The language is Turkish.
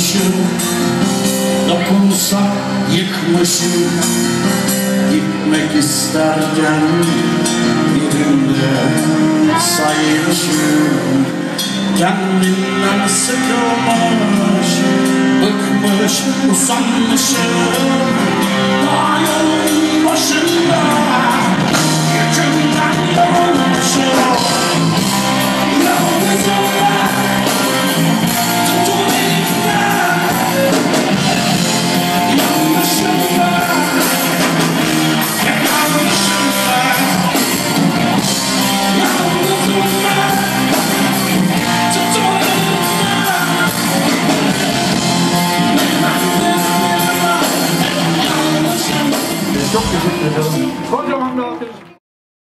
Yıkmışım, dokunsa yıkmışım. Gitmek isterken birinde saymışım. Kendimden sıkılmış, bıkmış, usanmışım. Daha yolun başında